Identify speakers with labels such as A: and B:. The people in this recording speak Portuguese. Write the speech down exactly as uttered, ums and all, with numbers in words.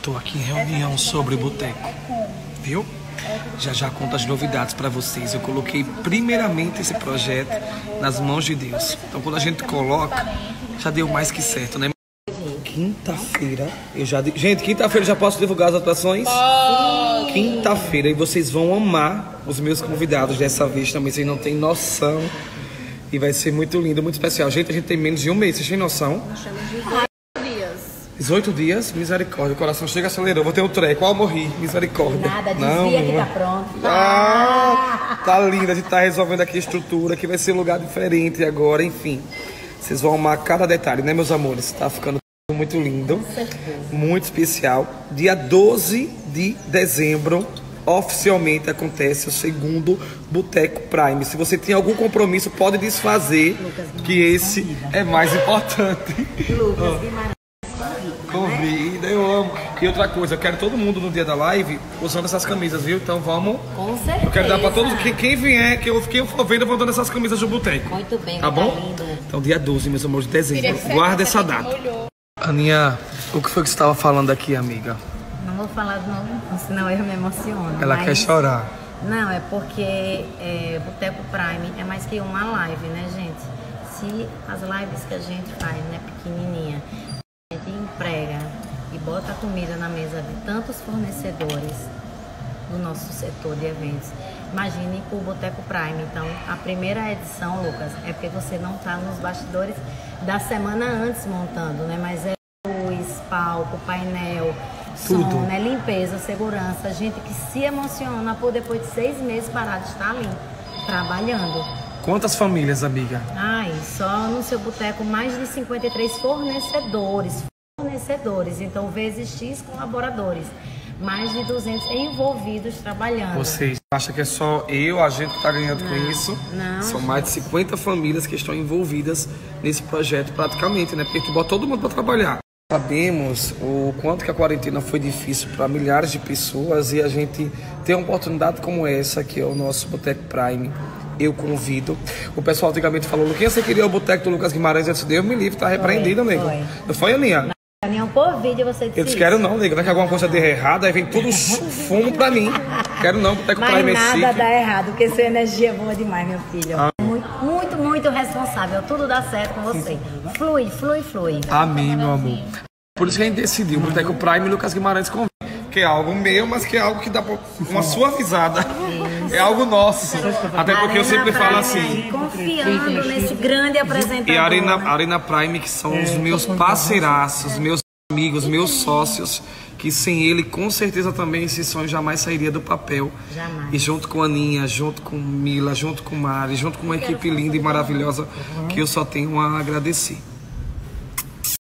A: Tô aqui em reunião sobre o boteco, viu? Já já conto as novidades para vocês. Eu coloquei primeiramente esse projeto nas mãos de Deus. Então quando a gente coloca, já deu mais que certo, né? Quinta-feira, eu já... Gente, quinta-feira já posso divulgar as atuações? Quinta-feira, e vocês vão amar os meus convidados dessa vez também, vocês não têm noção. E vai ser muito lindo, muito especial. Gente, a gente tem menos de um mês, vocês têm noção?
B: Nós temos dezoito dias.
A: dezoito dias? Misericórdia, o coração chega, acelerou. Vou ter um treco, ó, morri, misericórdia.
B: Nada, desvia
A: não,
B: que
A: não.
B: tá pronto.
A: Ah, tá linda, a gente tá resolvendo aqui a estrutura, que vai ser um lugar diferente agora, enfim. Vocês vão amar cada detalhe, né, meus amores? Tá ficando muito lindo, muito especial. Dia doze de dezembro, oficialmente acontece o segundo Boteco Prime. Se você tem algum compromisso, pode desfazer, que esse é mais importante.
B: Lucas Guimarães.
A: Convida, eu amo. E outra coisa, eu quero todo mundo no dia da live usando essas camisas, viu? Então vamos.
B: Com certeza.
A: Eu quero dar pra todos. Quem, quem vier, quem eu, quem eu for vendo, eu vou dando essas camisas do Boteco.
B: Muito bem,
A: tá bom?
B: Lindo.
A: Então, dia doze, meus amores, de dezembro. Guarda essa data. Aninha, o que foi que você estava falando aqui, amiga?
B: Não vou falar de novo, senão eu me emociono.
A: Ela
B: mas...
A: quer chorar.
B: Não, é porque é, Boteco Prime é mais que uma live, né, gente? Se as lives que a gente faz, né, pequenininha, a gente emprega e bota a comida na mesa de tantos fornecedores do nosso setor de eventos, imagine o Boteco Prime. Então, a primeira edição, Lucas, é porque você não está nos bastidores da semana antes montando, né? Mas é luz, palco, painel,
A: tudo.
B: Som, né? Limpeza, segurança, gente que se emociona por depois de seis meses parar de estar ali, trabalhando.
A: Quantas famílias, amiga?
B: Ai, só no seu boteco mais de cinquenta e três fornecedores, fornecedores, então vezes X colaboradores, mais de duzentos envolvidos trabalhando.
A: Vocês acham que é só eu, a gente que está ganhando
B: não,
A: com isso?
B: Não.
A: São mais de cinquenta famílias que estão envolvidas nesse projeto praticamente, né? Porque a gente bota todo mundo para trabalhar. Sabemos o quanto que a quarentena foi difícil para milhares de pessoas e a gente ter uma oportunidade como essa, que é o nosso Boteco Prime. Eu convido. O pessoal antigamente falou, Luquinha, você queria o Boteco do Lucas Guimarães antes de Deus me livre, tá repreendido, nego.
B: Foi.
A: Não foi, Aninha?
B: Reunião por vídeo você disse.
A: Eu disse, quero não, nego, não é que alguma coisa dê errado, aí vem tudo fumo pra mim. Quero não, Boteco Prime é chique.
B: Mas nada dá errado, porque sua energia é boa demais, meu filho.
A: Ah.
B: Muito, muito, muito responsável. Tudo dá certo com você. Flui, flui, flui.
A: Amém, meu amor. Por isso que a gente decidiu, Boteco Prime e Lucas Guimarães convida. Que é algo meu, mas que é algo que dá uma suavizada. É algo nosso. Até porque eu sempre falo assim.
B: Confiando nesse grande apresentador.
A: E a Arena, a Arena Prime, que são os meus parceiraços, meus amigos, meus sócios, que sem ele, com certeza também esse sonho jamais sairia do papel.
B: Jamais.
A: E junto com a Aninha, junto com Mila, junto com Mari, junto com uma equipe linda e maravilhosa, que eu só tenho a agradecer.